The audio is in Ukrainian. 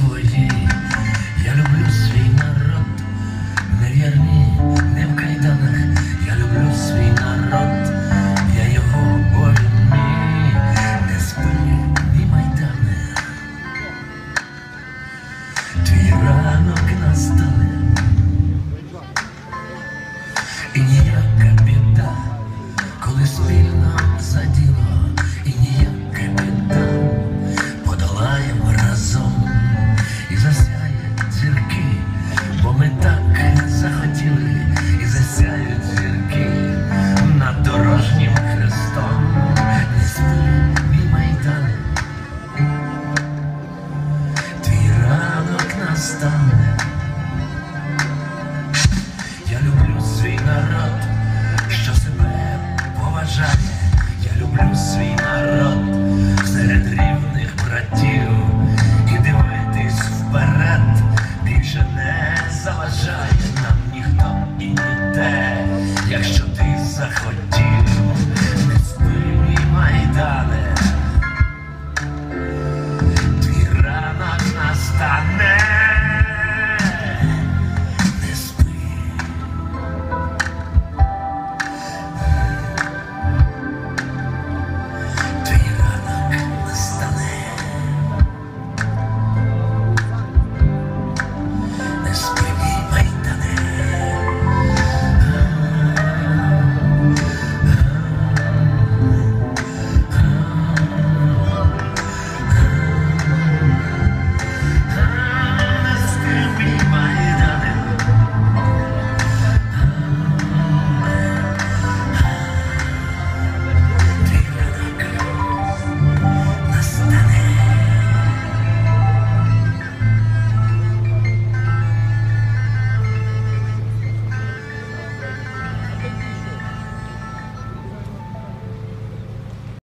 свої, я люблю свій народ, не в'ярні, не в кайданах, я люблю свій народ, я його обіймі, не спи, ні майдане, твій ранок настане, і ніяка біда, коли спільно за діло, і ніяка біда, подолаємо разом, і засяють зірки, бо ми так захотіли, і засяють зірки над дорожнім хрестом. Не спи, мій Майдане, твій ранок настане.